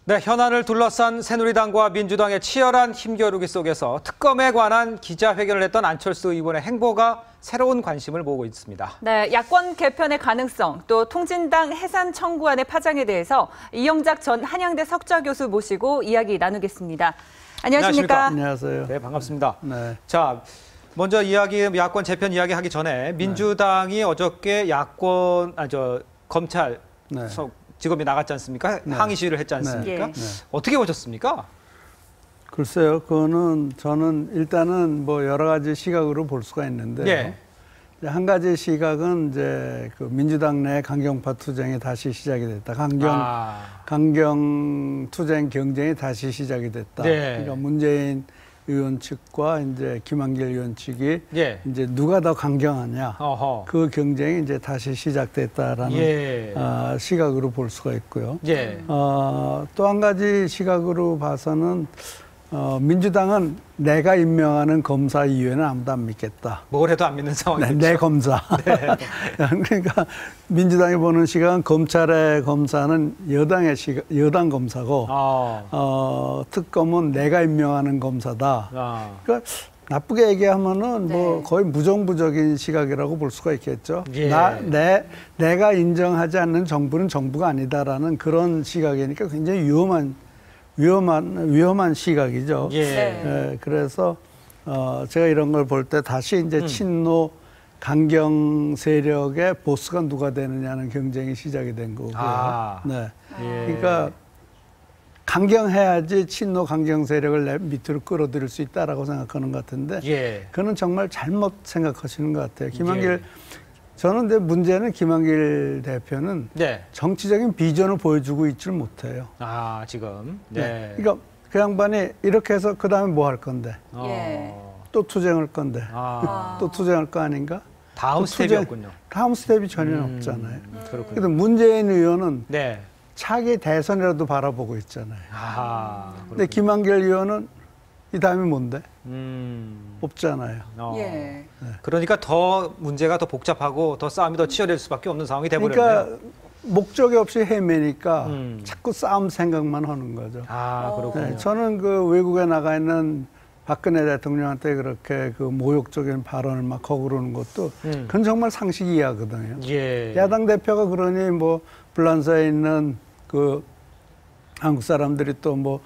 네, 현안을 둘러싼 새누리당과 민주당의 치열한 힘겨루기 속에서 특검에 관한 기자회견을 했던 안철수 의원의 행보가 새로운 관심을 모으고 있습니다. 네, 야권 개편의 가능성, 또 통진당 해산 청구안의 파장에 대해서 이영작 전 한양대 석좌 교수 모시고 이야기 나누겠습니다. 안녕하십니까? 안녕하세요. 네, 반갑습니다. 네. 자, 먼저 야권 재편 이야기하기 전에 민주당이 어저께 검찰 네. 직업이 나갔지 않습니까? 네. 항의 시위를 했지 않습니까? 네. 어떻게 보셨습니까? 글쎄요, 그거는 저는 일단은 뭐 여러 가지 시각으로 볼 수가 있는데요. 네. 한 가지 시각은 이제 그 민주당 내 강경파 투쟁이 다시 시작이 됐다. 강경 투쟁 경쟁이 다시 시작이 됐다. 네. 그러니까 문재인 의원 측과 이제 김한길 의원 측이 예. 이제 누가 더 강경하냐. 어허. 그 경쟁이 이제 다시 시작됐다라는 예. 시각으로 볼 수가 있고요. 예. 또 한 가지 시각으로 봐서는 민주당은 내가 임명하는 검사 이외에는 아무도 안 믿겠다. 뭘 해도 안 믿는 상황이죠. 내 검사. 네. 그러니까 민주당이 보는 시각은 검찰의 검사는 여당 검사고 특검은 내가 임명하는 검사다. 그러니까 나쁘게 얘기하면은 뭐 거의 무정부적인 시각이라고 볼 수가 있겠죠. 예. 내가 인정하지 않는 정부는 정부가 아니다라는 그런 시각이니까 굉장히 위험한 시각이죠. 예. 예, 그래서 제가 이런 걸 볼 때 다시 이제 친노 강경 세력의 보스가 누가 되느냐는 경쟁이 시작이 된 거고요. 네. 예. 그러니까 강경해야지 친노 강경 세력을 내 밑으로 끌어들일 수 있다라고 생각하는 것 같은데, 예. 그는 정말 잘못 생각하시는 것 같아요. 저는 근데 문제는 김한길 대표는 정치적인 비전을 보여주고 있지를 못해요. 지금. 네. 그러니까 그 양반이 이렇게 해서 그 다음에 뭐 할 건데? 또 투쟁할 건데? 또 투쟁할 거 아닌가? 다음 스텝이었군요. 다음 스텝이 전혀 없잖아요. 그렇군요. 근데 문재인 의원은 네. 차기 대선이라도 바라보고 있잖아요. 근데 그렇군요. 김한길 의원은 이 다음이 뭔데? 없잖아요. 예. 그러니까 더 문제가 더 복잡하고 더 싸움이 더 치열해질 수밖에 없는 상황이 돼버렸네요. 그러니까 목적이 없이 헤매니까 자꾸 싸움 생각만 하는 거죠. 그렇군요. 네, 저는 그 외국에 나가 있는 박근혜 대통령한테 그렇게 그 모욕적인 발언을 막 하고 그러는 것도 그건 정말 상식 이하거든요. 예. 야당 대표가 그러니 뭐 불란서에 있는 그 한국 사람들이 또 뭐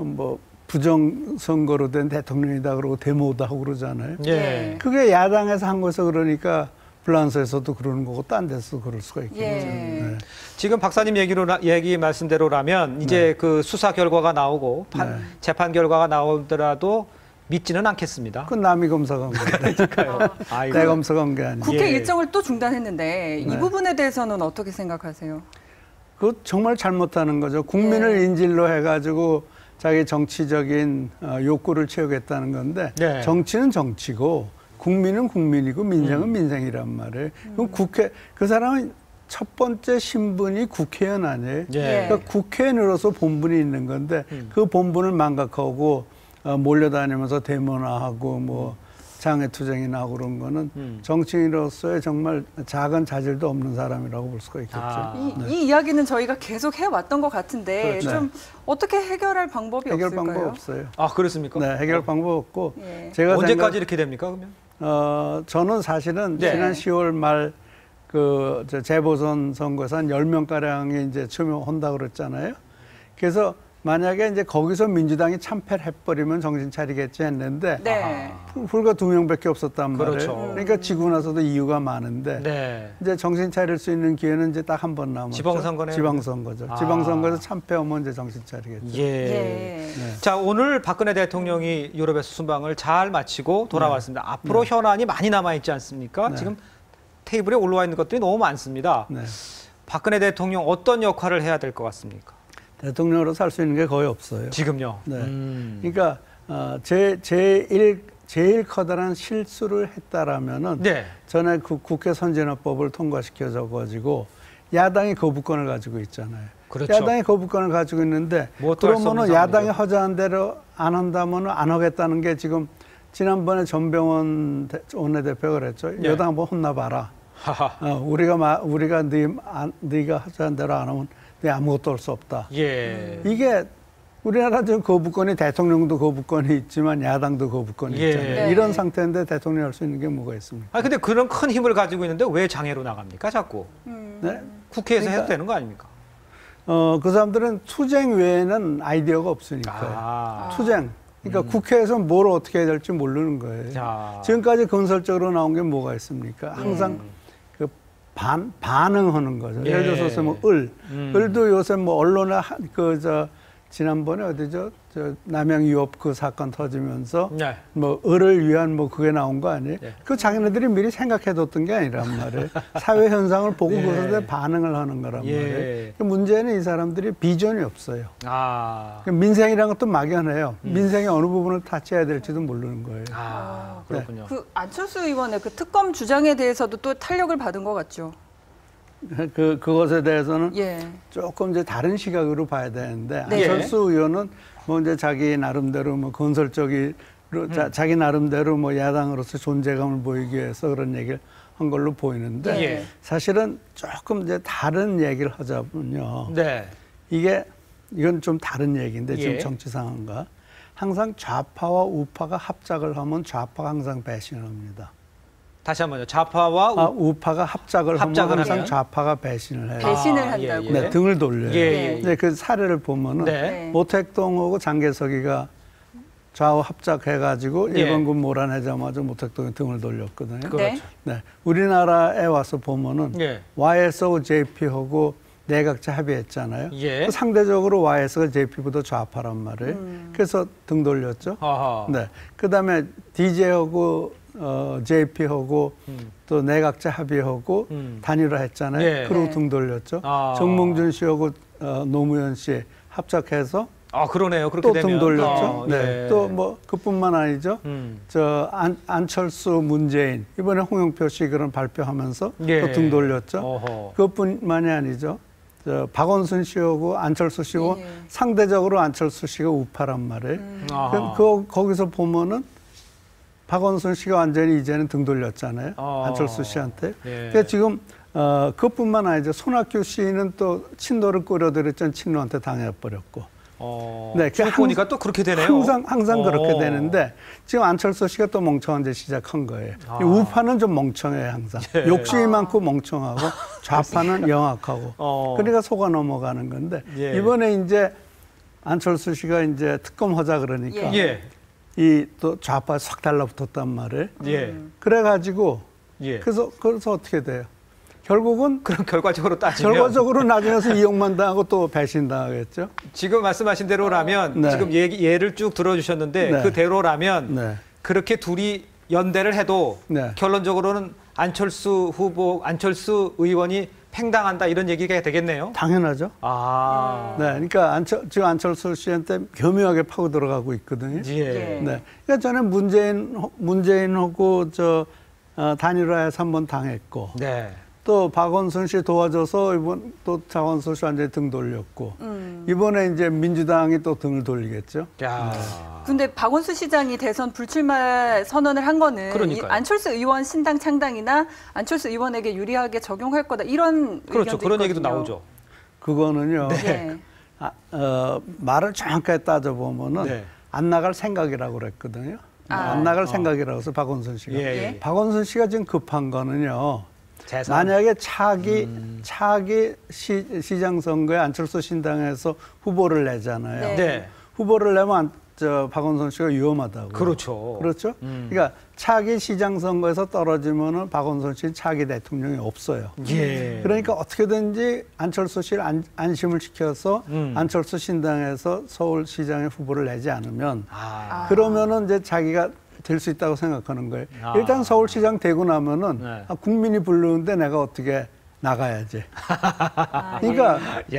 부정선거로 된 대통령이다 그러고 데모도 하고 그러잖아요. 예. 그게 야당에서 한 거서 그러니까 불란서에서도 그러는 거고 딴 데서도 그럴 수가 있겠죠. 네. 지금 박사님 얘기 말씀대로라면 이제 그 수사 결과가 나오고 재판 결과가 나오더라도 믿지는 않겠습니다. 그건 남이 검사가 한 거예요. 그러니까요. 내 검사가 한 게 아니에요. 국회 일정을 또 중단했는데 이 부분에 대해서는 어떻게 생각하세요? 그거 정말 잘못하는 거죠. 국민을 인질로 해가지고 자기 정치적인 욕구를 채우겠다는 건데 정치는 정치고 국민은 국민이고 민생은 민생이란 말이에요. 그럼 그 사람은 첫 번째 신분이 국회의원 아니에요. 그러니까 국회의원으로서 본분이 있는 건데 그 본분을 망각하고 몰려다니면서 데모나 하고 뭐 장애투쟁이나 하고 그런 거는 정치인으로서의 정말 작은 자질도 없는 사람이라고 볼 수가 있겠죠. 이 이야기는 저희가 계속 해왔던 것 같은데 좀 어떻게 해결할 방법이 해결 없을까요? 방법 없어요. 그렇습니까? 네, 해결 방법 없고 제가 언제까지 이렇게 됩니까, 그러면? 저는 사실은 지난 10월 말 그 재보선 선거에서 한 10명가량이 이제 출마한다고 그랬잖아요. 그래서 만약에 이제 거기서 민주당이 참패를 해버리면 정신 차리겠지 했는데 불과 2명밖에 없었단 말이에요. 그렇죠. 그러니까 지고 나서도 이유가 많은데 이제 정신 차릴 수 있는 기회는 이제 딱 한 번 남았죠. 지방선거죠. 지방선거에서 참패하면 이제 정신 차리겠죠. 자, 오늘 박근혜 대통령이 유럽에서 순방을 잘 마치고 돌아왔습니다. 앞으로 현안이 많이 남아있지 않습니까? 지금 테이블에 올라와 있는 것들이 너무 많습니다. 박근혜 대통령 어떤 역할을 해야 될 것 같습니까? 대통령으로서 할 수 있는 게 거의 없어요. 지금요? 그러니까 제일 커다란 실수를 했다라면은 전에 그 국회 선진화법을 통과시켜줘 가지고 야당이 거부권을 가지고 있잖아요. 야당이 거부권을 가지고 있는데 그러면은 야당이 허자한 대로 안 한다면은 안 하겠다는 게 지금 지난번에 전병헌 원내대표가 그랬죠. 여당 한번 혼나봐라. 우리가 네가 하자는 대로 안 하면 내가 아무것도 할 수 없다. 예. 이게 우리나라 지금 거부권이 대통령도 거부권이 있지만 야당도 거부권이 있잖아요. 네. 이런 상태인데 대통령이 할 수 있는 게 뭐가 있습니까? 아 근데 그런 큰 힘을 가지고 있는데 왜 장애로 나갑니까, 자꾸? 네? 국회에서 그러니까, 해도 되는 거 아닙니까? 그 사람들은 투쟁 외에는 아이디어가 없으니까요. 투쟁. 그러니까 국회에서 뭘 어떻게 해야 될지 모르는 거예요. 지금까지 건설적으로 나온 게 뭐가 있습니까? 항상 그 반응하는 거죠. 예. 예를 들어서 뭐 을도 요새 뭐 언론에 지난번에 어디죠? 남양 유업 그 사건 터지면서 네. 뭐 을을 위한 뭐 그게 나온 거 아니에요? 네. 그 자기네들이 미리 생각해뒀던 게 아니란 말이에요. 사회 현상을 보고 예. 그것에 반응을 하는 거란 말이에요. 문제는 이 사람들이 비전이 없어요. 민생이라는 것도 막연해요. 민생의 어느 부분을 타치해야 될지도 모르는 거예요. 그렇군요. 네. 그 안철수 의원의 그 특검 주장에 대해서도 또 탄력을 받은 것 같죠. 그것에 대해서는 예. 조금 이제 다른 시각으로 봐야 되는데 네. 안철수 의원은 뭐 이제 자기 나름대로 뭐 건설적인 자기 나름대로 뭐 야당으로서 존재감을 보이기 위해서 그런 얘기를 한 걸로 보이는데 예. 사실은 조금 이제 다른 얘기를 하자면요. 네. 이건 좀 다른 얘기인데 지금 예. 정치 상황과 항상 좌파와 우파가 합작을 하면 좌파가 항상 배신을 합니다. 다시 한번요. 좌파와 우파가 합작을 하면 항상 좌파가 배신을 해요. 배신을 한다고. 네, 등을 돌려요. 예. 그 사례를 보면은 네. 모택동하고 장개석이가 좌우 합작해가지고 일본군 몰아내자마자 모택동이 등을 돌렸거든요. 그렇죠. 네. 우리나라에 와서 보면은 YS하고 JP하고 내각제 합의했잖아요. 그 상대적으로 YS가 JP보다 좌파란 말이에요. 그래서 등 돌렸죠. 네. 그다음에 DJ하고 JP하고 또 내각제 합의하고 단일화했잖아요. 그리고 등 돌렸죠. 정몽준 씨하고 노무현 씨 합작해서 그러네요. 그렇게 또 되면 등 돌렸죠. 네. 또 뭐 그뿐만 아니죠. 안철수, 문재인 이번에 홍영표 씨 그런 발표하면서 또 등 돌렸죠. 그것뿐만이 아니죠. 박원순 씨하고 안철수 씨하고 상대적으로 안철수 씨가 우파란 말이에요. 거기서 보면은 박원순 씨가 완전히 이제는 등 돌렸잖아요. 안철수 씨한테. 그러니까 지금 그것뿐만 아니죠. 손학규 씨는 또 친노를 끌어들였던 친노한테 당해버렸고. 네, 보니까 또 그렇게 되네요. 항상 그렇게 되는데 지금 안철수 씨가 또 멍청한 데 시작한 거예요. 우파는 좀 멍청해요, 항상. 욕심이 많고 멍청하고 좌파는 영악하고. 그러니까 속아 넘어가는 건데 이번에 이제 안철수 씨가 이제 특검 하자 그러니까 이 또 좌파 싹 달라붙었단 말이에요. 그래가지고 그래서 어떻게 돼요? 결국은 그럼 결과적으로 따지면 결과적으로 나중에서 이용만 당하고 또 배신당하겠죠. 지금 말씀하신 대로라면 지금 예를 쭉 들어주셨는데 그대로라면 그렇게 둘이 연대를 해도 결론적으로는 안철수 의원이 팽당한다 이런 얘기가 되겠네요. 당연하죠. 네, 그러니까 지금 안철수 씨한테 교묘하게 파고 들어가고 있거든요. 네, 그러니까 저는 문재인하고 단일화해서 한번 당했고. 또 박원순 씨 도와줘서 이번 또 박원순 씨 완전히 등 돌렸고 이번에 이제 민주당이 또 등을 돌리겠죠. 근데 박원순 시장이 대선 불출마 선언을 한 거는 이 안철수 의원 신당 창당이나 안철수 의원에게 유리하게 적용할 거다 이런 그렇죠. 그런 있거든요. 얘기도 나오죠. 그거는요. 말을 정확하게 따져보면은 안 나갈 생각이라고 그랬거든요. 안 나갈 생각이라고 해서 박원순 씨가. 박원순 씨가 지금 급한 거는요. 만약에 차기 시장 선거에 안철수 신당에서 후보를 내잖아요. 후보를 내면 박원순 씨가 위험하다고. 그렇죠. 그렇죠? 그러니까 차기 시장 선거에서 떨어지면은 박원순 씨는 차기 대통령이 없어요. 그러니까 어떻게든지 안철수 씨를 안심을 시켜서 안철수 신당에서 서울시장의 후보를 내지 않으면 그러면은 이제 자기가 될 수 있다고 생각하는 거예요. 일단 서울시장 되고 나면은 국민이 부르는데 내가 어떻게 나가야지. 그러니까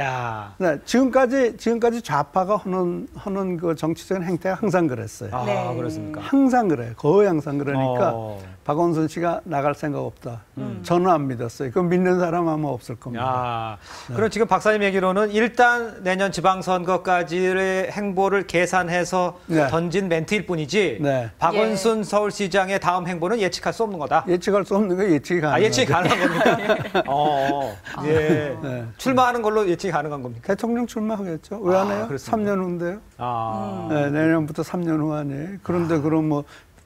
지금까지 좌파가 하는 그 정치적인 행태가 항상 그랬어요. 그렇습니까? 항상 그래요. 거의 항상 그러니까 박원순 씨가 나갈 생각 없다. 저는 안 믿었어요. 그럼 믿는 사람 아마 없을 겁니다. 그럼 지금 박사님 얘기로는 일단 내년 지방선거까지의 행보를 계산해서 던진 멘트일 뿐이지 박원순 서울시장의 다음 행보는 예측할 수 없는 거다. 예측할 수 없는 거 예측이 가능하죠. 예측이 가능한 겁니까? 예. 네. 출마하는 걸로 예측이 가능한 겁니까? 대통령 출마하겠죠. 왜 안 해요? 3년 후인데요. 네, 내년부터 3년 후 아니에요. 그런데 그럼 뭐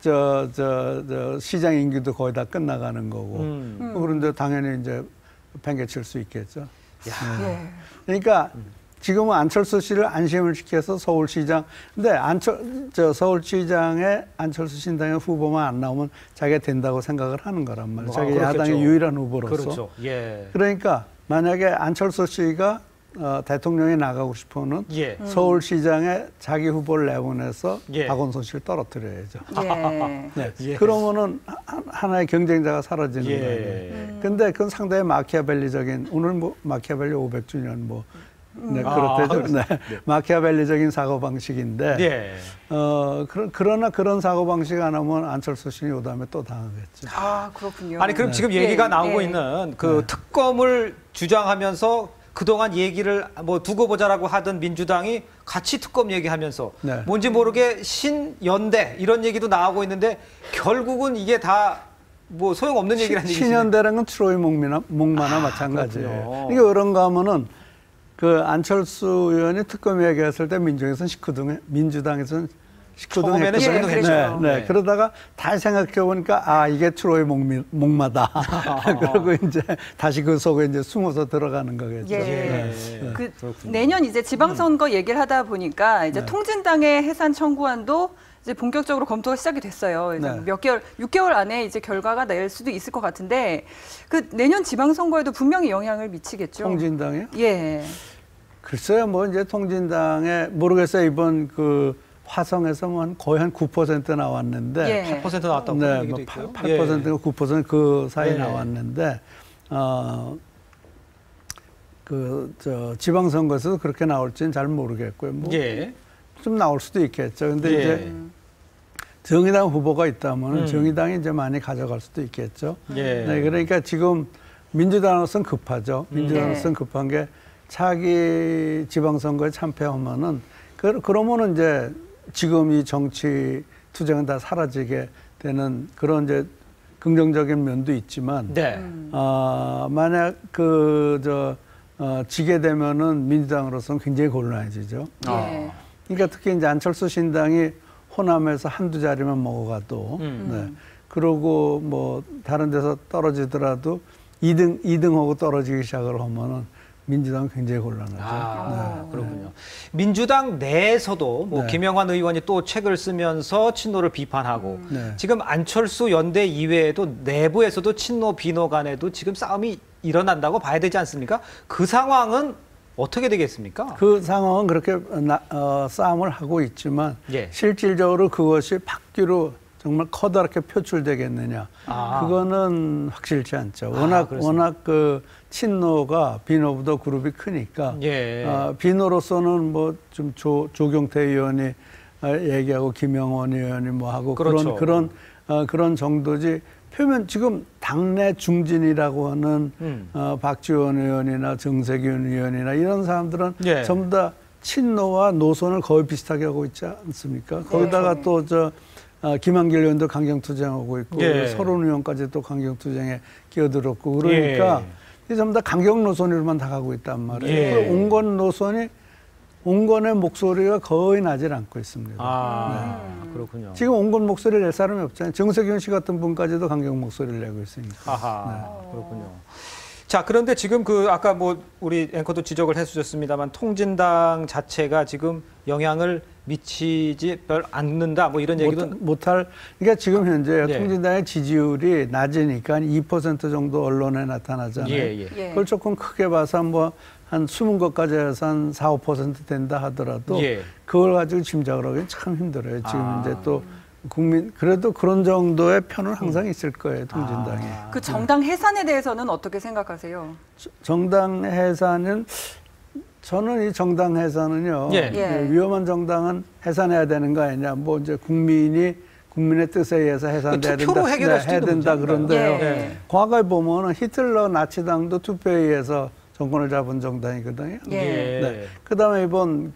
시장 임기도 거의 다 끝나가는 거고. 그런데 당연히 이제 팽개칠 수 있겠죠. 네. 그러니까 지금은 안철수 씨를 안심을 시켜서 서울시장, 근데 서울시장에 안철수 신당의 후보만 안 나오면 자기가 된다고 생각을 하는 거란 말이에요. 자기 야당의 유일한 후보로서. 그렇죠. 예. 그러니까 만약에 안철수 씨가 대통령이 나가고 싶어는 서울시장에 자기 후보를 내보내서 박원순 씨를 떨어뜨려야죠. 네. 그러면은 하나의 경쟁자가 사라지는 거예요. 근데 그건 상당히 마키아벨리적인, 오늘 뭐 마키아벨리 500주년 뭐 네, 그렇대죠. 네. 마키아벨리적인 사고방식인데, 그러나 그런 사고방식 안 하면 안철수 씨는 요 다음에 또 당하겠죠. 그렇군요. 아니, 그럼 지금 얘기가 나오고 있는 그 특검을 주장하면서 그동안 얘기를 뭐 두고 보자라고 하던 민주당이 같이 특검 얘기하면서 뭔지 모르게 신연대 이런 얘기도 나오고 있는데 결국은 이게 다 뭐 소용없는 얘기라는 얘기죠. 신연대라는 건 트로이 목마나 마찬가지예요. 이게 그런가 하면은 그 안철수 의원이 특검 얘기했을 때 민주당에서는 19등 했거든요. 네. 그러다가 다시 생각해 보니까 이게 트로이 목마다. 그러고 이제 다시 그 속에 이제 숨어서 들어가는 거겠죠. 내년 이제 지방선거 얘기를 하다 보니까 이제 통진당의 해산 청구안도 이제 본격적으로 검토가 시작이 됐어요. 그래서 6개월 안에 이제 결과가 낼 수도 있을 것 같은데 그 내년 지방선거에도 분명히 영향을 미치겠죠. 통진당이요? 예. 글쎄요, 뭐 이제 통진당에 모르겠어요. 이번 그 화성에서 뭐 거의 한 9% 나왔는데 8% 나왔다고 네, 얘기도 뭐 있고요. 8%가 9% 그 사이 나왔는데 지방선거에서도 그렇게 나올지는 잘 모르겠고요. 뭐 좀 나올 수도 있겠죠. 근데 이제 정의당 후보가 있다면 정의당이 이제 많이 가져갈 수도 있겠죠. 네, 그러니까 지금 민주당으로서는 급하죠. 민주당으로서는 급한 게 차기 지방선거에 참패하면은 그러면은 이제 지금 이 정치 투쟁은 다 사라지게 되는 그런 이제 긍정적인 면도 있지만 만약 지게 되면은 민주당으로서는 굉장히 곤란해지죠. 그러니까 특히 이제 안철수 신당이 호남에서 한두 자리만 먹어가도 그러고 뭐 다른 데서 떨어지더라도 2등하고 떨어지기 시작을 하면은 민주당은 굉장히 곤란하죠. 그렇군요. 민주당 내에서도 뭐 김영환 의원이 또 책을 쓰면서 친노를 비판하고 지금 안철수 연대 이외에도 내부에서도 친노 비노 간에도 지금 싸움이 일어난다고 봐야 되지 않습니까? 그 상황은 어떻게 되겠습니까? 그 상황은 그렇게 싸움을 하고 있지만 실질적으로 그것이 바뀌로 정말 커다랗게 표출되겠느냐? 그거는 확실치 않죠. 워낙 그 친노가 비노보다 그룹이 크니까 비노로서는 뭐 좀 조경태 의원이 얘기하고 김영원 의원이 뭐 하고 그런 정도지. 표면 지금 당내 중진이라고 하는 박지원 의원이나 정세균 의원이나 이런 사람들은 전부 다 친노와 노선을 거의 비슷하게 하고 있지 않습니까? 거기다가 또 김한길 의원도 강경투쟁하고 있고 서른 의원까지 또 강경투쟁에 끼어들었고 그러니까 전부 다 강경 노선으로만 다 가고 있단 말이에요. 온건 노선이 온건의 목소리가 거의 나질 않고 있습니다. 그렇군요. 지금 온건 목소리를 낼 사람이 없잖아요. 정세균 씨 같은 분까지도 강경 목소리를 내고 있으니까. 그렇군요. 자, 그런데 지금 아까 뭐 우리 앵커도 지적을 해주셨습니다만 통진당 자체가 지금 영향을 미치지 별 않는다 뭐 이런 얘기도 그러니까 지금 현재 통진당의 지지율이 낮으니까 2% 정도 언론에 나타나잖아요. 그걸 조금 크게 봐서 뭐 한 20것까지 해서 한 4, 5% 된다 하더라도 그걸 가지고 짐작을 하기 참 힘들어요. 지금 이제 또 그래도 그런 정도의 편은 항상 있을 거예요, 통진당이. 그 정당 해산에 대해서는 어떻게 생각하세요? 정당 해산은 저는 이 정당 해산은요, 위험한 정당은 해산해야 되는 거 아니냐. 뭐 이제 국민의 뜻에 의해서 해산돼야 된다, 해야 된다 그런데요. 과거에 보면은 히틀러 나치당도 투표에 의해서 정권을 잡은 정당이거든요. 그다음에 이번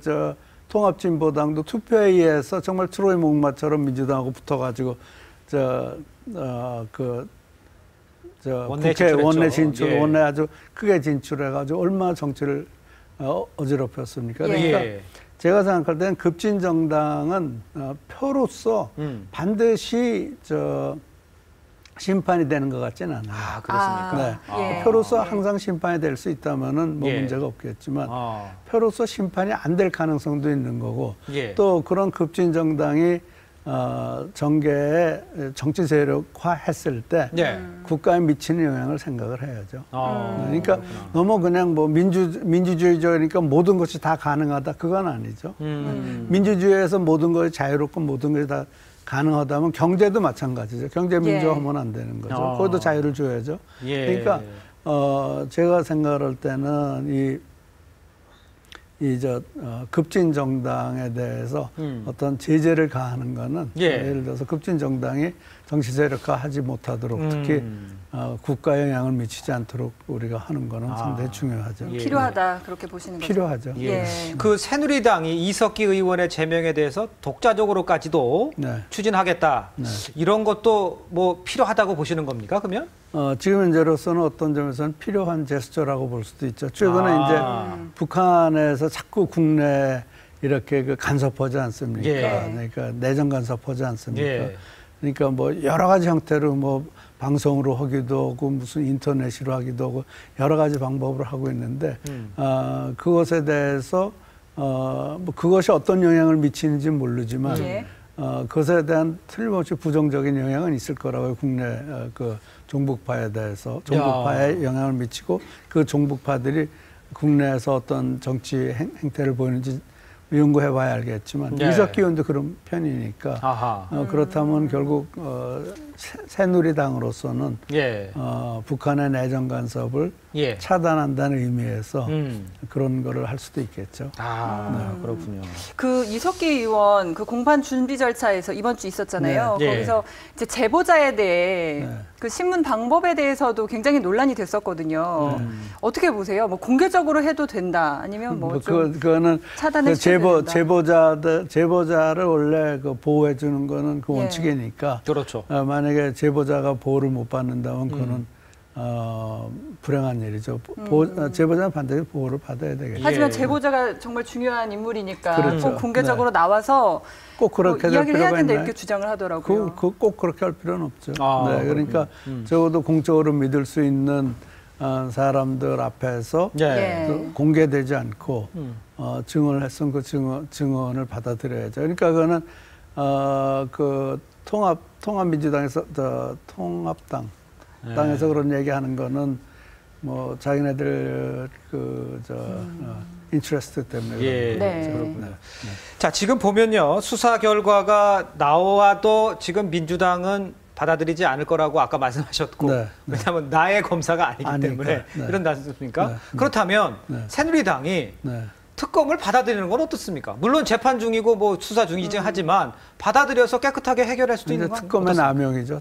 통합진보당도 투표에 의해서 정말 트로이 목마처럼 민주당하고 붙어가지고 국회 원내 진출, 예. 원내 아주 크게 진출해가지고 얼마나 정치를 어지럽혔습니까? 그러니까 제가 생각할 때는 급진정당은 표로서 반드시 심판이 되는 것 같지는 않아요. 아, 그렇습니까? 네. 표로서 항상 심판이 될 수 있다면은 뭐 문제가 없겠지만 표로서 심판이 안 될 가능성도 있는 거고 또 그런 급진정당이 정계에 정치 세력화했을 때 국가에 미치는 영향을 생각을 해야죠. 그러니까 너무 그냥 뭐 민주주의적이니까 모든 것이 다 가능하다 그건 아니죠. 민주주의에서 모든 것이 자유롭고 모든 것이 다 가능하다면 경제도 마찬가지죠. 경제 민주화하면 안 되는 거죠. 거기도 자유를 줘야죠. 그러니까 제가 생각할 때는 급진 정당에 대해서 어떤 제재를 가하는 거는 예를 들어서 급진 정당이 정치 세력화하지 못하도록 특히 국가 영향을 미치지 않도록 우리가 하는 거는 상당히 중요하죠. 필요하다 그렇게 보시는 거죠? 필요하죠. 그 새누리당이 이석기 의원의 제명에 대해서 독자적으로까지도 추진하겠다. 이런 것도 뭐 필요하다고 보시는 겁니까? 그러면? 지금 현재로서는 어떤 점에서는 필요한 제스처라고 볼 수도 있죠. 최근에 이제 북한에서 자꾸 국내 이렇게 간섭하지 않습니까? 그러니까 내정 간섭하지 않습니까? 그러니까 뭐 여러 가지 형태로 뭐 방송으로 하기도 하고 무슨 인터넷으로 하기도 하고 여러 가지 방법으로 하고 있는데 그것에 대해서 뭐 그것이 어떤 영향을 미치는지 모르지만 그것에 대한 틀림없이 부정적인 영향은 있을 거라고요. 국내 그 종북파에 대해서 종북파에 영향을 미치고 그 종북파들이 국내에서 어떤 정치 행태를 보이는지 연구해봐야 알겠지만 이석기 의원도 그런 편이니까 그렇다면 결국 새누리당으로서는 북한의 내정 간섭을 차단한다는 의미에서 그런 거를 할 수도 있겠죠. 그렇군요. 그 이석기 의원 그 공판 준비 절차에서 이번 주 있었잖아요. 거기서 이제 제보자에 대해 그 신문 방법에 대해서도 굉장히 논란이 됐었거든요. 어떻게 보세요? 뭐 공개적으로 해도 된다, 아니면 뭐 좀 그거는 차단해 제보자를 원래 그 보호해 주는 거는 그 원칙이니까. 그렇죠. 만약에 제보자가 보호를 못 받는다면 그거는 불행한 일이죠. 제보자는 반드시 보호를 받아야 되겠죠. 하지만 제보자가 정말 중요한 인물이니까 꼭 공개적으로 나와서 꼭 그렇게 이야기를 해야 된다 이렇게 주장을 하더라고요. 꼭 그렇게 할 필요는 없죠. 그러니까 적어도 공적으로 믿을 수 있는 사람들 앞에서 공개되지 않고 증언을 했으면 그 증언을 받아들여야죠. 그러니까 그거는 그 통합민주당에서 통합당 땅에서 그런 얘기하는 거는 뭐 자기네들 인트레스트 때문에 자, 지금 보면요, 수사 결과가 나와도 지금 민주당은 받아들이지 않을 거라고 아까 말씀하셨고 왜냐하면 나의 검사가 아니기 때문에 이런다 않습니까? 그렇다면 새누리당이 특검을 받아들이는 건 어떻습니까? 물론 재판 중이고 뭐 수사 중이긴 하지만 받아들여서 깨끗하게 해결할 수도 있는 건 특검의 남용이죠.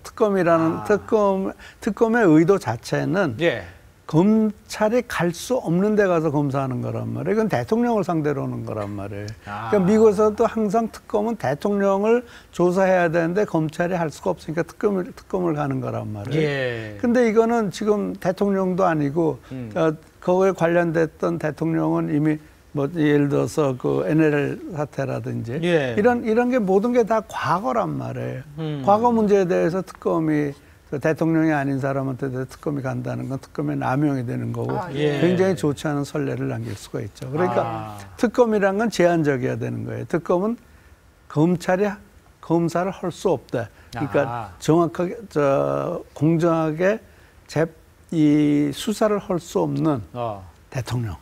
특검의 의도 자체는 검찰이 갈 수 없는 데 가서 검사하는 거란 말이에요. 이건 대통령을 상대로 하는 거란 말이에요. 그러니까 미국에서도 항상 특검은 대통령을 조사해야 되는데 검찰이 할 수가 없으니까 특검을 가는 거란 말이에요. 근데 이거는 지금 대통령도 아니고 거기에 관련됐던 대통령은 이미 뭐 예를 들어서 그 NLL 사태라든지 이런 게 모든 게 다 과거란 말이에요. 과거 문제에 대해서 특검이 대통령이 아닌 사람한테 특검이 간다는 건 특검의 남용이 되는 거고 굉장히 좋지 않은 선례를 남길 수가 있죠. 그러니까 특검이란 건 제한적이어야 되는 거예요. 특검은 검사를 할 수 없다. 그러니까 정확하게 공정하게 이 수사를 할 수 없는 대통령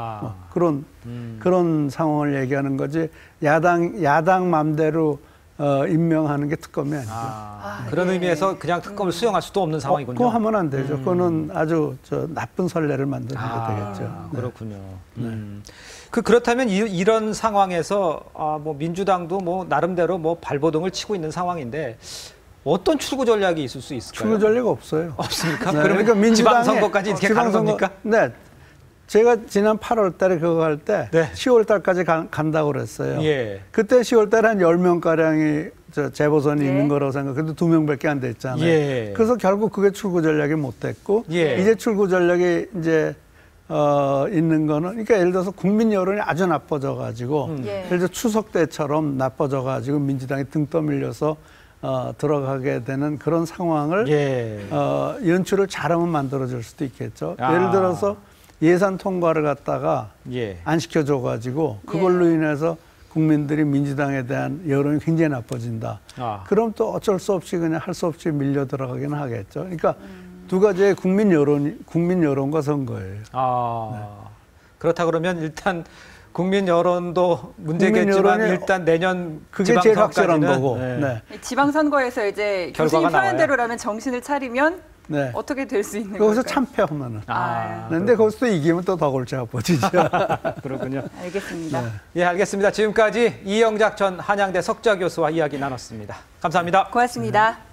그런 상황을 얘기하는 거지. 야당 맘대로 임명하는 게 특검이 아니죠. 그런 의미에서 그냥 특검을 수용할 수도 없는 상황이군요. 그거 하면 안 되죠. 그거는 아주 나쁜 선례를 만드는 게 되겠죠. 그렇군요. 그렇다면 이런 상황에서 뭐 민주당도 뭐 나름대로 뭐 발버둥을 치고 있는 상황인데 어떤 출구 전략이 있을 수 있을까요? 출구 전략 없어요. 없습니까? 그러면 그러니까 지방선거까지 이렇게 가는 겁니까? 네. 제가 지난 8월 달에 그거 할 때 네. 10월 달까지 간다고 그랬어요. 예. 그때 10월 달에 한 10명가량이 재보선이 예. 있는 거라고 생각해도 2명밖에 안 됐잖아요. 예. 그래서 결국 그게 출구 전략이 못 됐고 예. 이제 출구 전략이 이제 있는 거는 그러니까 예를 들어서 국민 여론이 아주 나빠져 가지고 예. 예를 들어 추석 때처럼 나빠져 가지고 민주당이 등 떠밀려서 들어가게 되는 그런 상황을 예. 연출을 잘하면 만들어줄 수도 있겠죠. 아. 예를 들어서 예산 통과를 갖다가 예. 안 시켜줘가지고 그걸로 인해서 국민들이 민주당에 대한 여론이 굉장히 나빠진다. 그럼 또 어쩔 수 없이 그냥 할 수 없이 밀려 들어가긴 하겠죠. 그러니까 두 가지의 국민 여론과 선거예요. 네. 그렇다 그러면 일단 국민 여론도 문제겠지만 일단 내년 그게 제일 확실한 거고. 네. 네. 지방선거에서 이제 교수님 표현대로라면 정신을 차리면 네. 어떻게 될 수 있는 거기서 걸까요? 참패하면은. 그런데 근데 거기서 이기면 또 더 골치 아파지죠. 그렇군요. 알겠습니다. 네. 예, 알겠습니다. 지금까지 이영작 전 한양대 석좌 교수와 이야기 나눴습니다. 감사합니다. 고맙습니다.